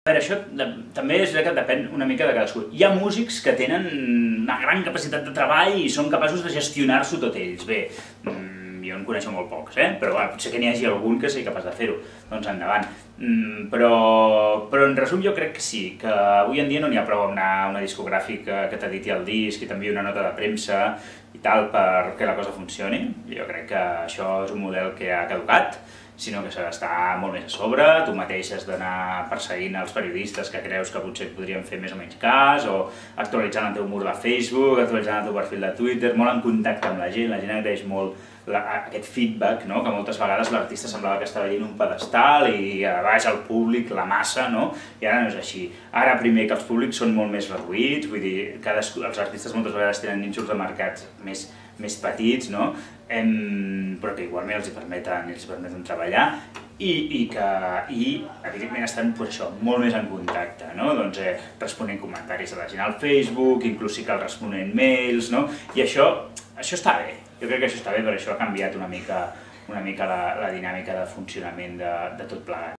Per això també és que depèn una mica de cadascú. Hi ha músics que tenen una gran capacitat de treball i són capaços de gestionar-s'ho tot ells. Bé, jo en coneixo molt pocs, però potser que n'hi hagi algun que sigui capaç de fer-ho, doncs endavant. Però en resum jo crec que sí, que avui en dia no n'hi ha prou amb anar a una discogràfica que t'editi el disc i t'enviï una nota de premsa i tal perquè la cosa funcioni. Jo crec que això és un model que ha caducat, sinó que s'ha d'estar molt més a sobre, tu mateix has d'anar perseguint els periodistes que creus que potser et podrien fer més o menys cas, o actualitzant el teu mur de Facebook, actualitzant el teu perfil de Twitter, molt en contacte amb la gent agraeix molt aquest feedback, que moltes vegades l'artista semblava que estava allà en un pedestal i a baix el públic, la massa, i ara no és així. Ara primer que els públics són molt més reduïts, vull dir, els artistes moltes vegades tenen nínxols de mercats més petits, però que igualment els permeten treballar i evidentment estan molt més en contacte, responent comentaris de la gent al Facebook, inclús si cal responent mails, i això està bé. Jo crec que això està bé, per això ha canviat una mica la dinàmica de funcionament de tot plegat.